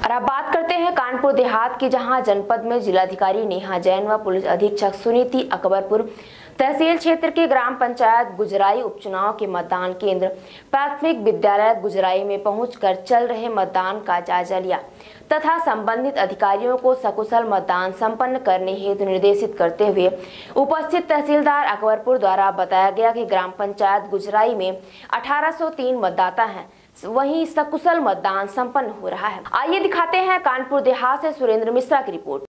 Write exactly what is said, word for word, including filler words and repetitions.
और अब बात करते हैं कानपुर देहात की, जहां जनपद में जिलाधिकारी नेहा जैन व पुलिस अधीक्षक सुनीति अकबरपुर तहसील क्षेत्र के ग्राम पंचायत गुजराई उपचुनाव के मतदान केंद्र प्राथमिक विद्यालय गुजराई में पहुंचकर चल रहे मतदान का जायजा लिया तथा संबंधित अधिकारियों को सकुशल मतदान संपन्न करने हेतु निर्देशित करते हुए उपस्थित तहसीलदार अकबरपुर द्वारा बताया गया कि ग्राम पंचायत गुजराई में अठारह सौ तीन मतदाता हैं, वहीं सकुशल मतदान संपन्न हो रहा है। आइए दिखाते हैं कानपुर देहात से सुरेंद्र मिश्रा की रिपोर्ट।